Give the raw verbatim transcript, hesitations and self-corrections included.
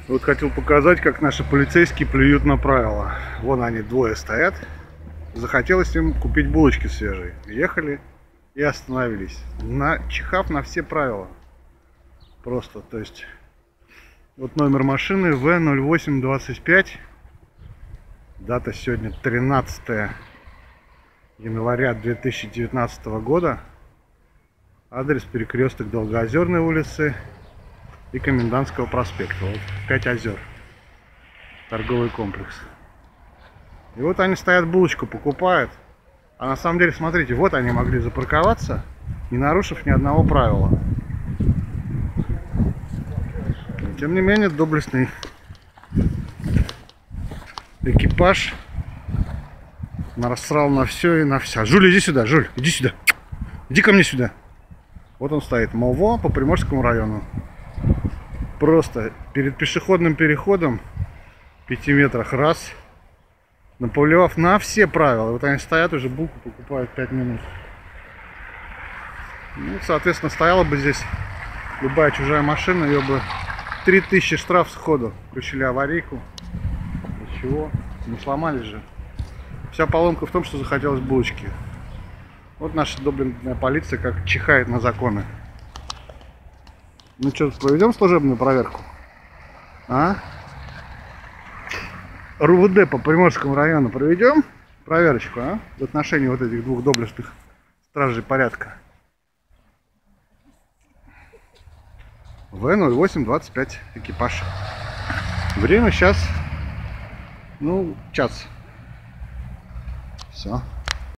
Вот хотел показать, как наши полицейские плюют на правила. Вон они, двое стоят. Захотелось им купить булочки свежие. Ехали и остановились, начихав на все правила. Просто, то есть, вот номер машины вэ ноль восемь двадцать пять. Дата сегодня тринадцатое января две тысячи девятнадцатого года. Адрес: перекресток Долгоозерной улицы и Комендантского проспекта. Вот пять озер. Торговый комплекс. И вот они стоят, булочку покупают. А на самом деле, смотрите, вот они могли запарковаться, не нарушив ни одного правила. Но, тем не менее, доблестный экипаж насрал на все и на вся. Жуль, иди сюда, Жуль, иди сюда. Иди ко мне сюда. Вот он стоит, МОВО по Приморскому району. Просто перед пешеходным переходом в пяти метрах раз, наплевав на все правила. Вот они стоят, уже булку покупают пять минут. Ну, соответственно, стояла бы здесь любая чужая машина, ее бы три тысячи штраф сходу. Включили аварийку. Ничего, не сломались же. Вся поломка в том, что захотелось булочки. Вот наша доблестная полиция как чихает на законы. Ну что, проведем служебную проверку? А? РУВД по Приморскому району проведем проверочку, а? В отношении вот этих двух доблестных стражей порядка. вэ ноль восемь двадцать пять экипаж. Время сейчас, ну, час. Все.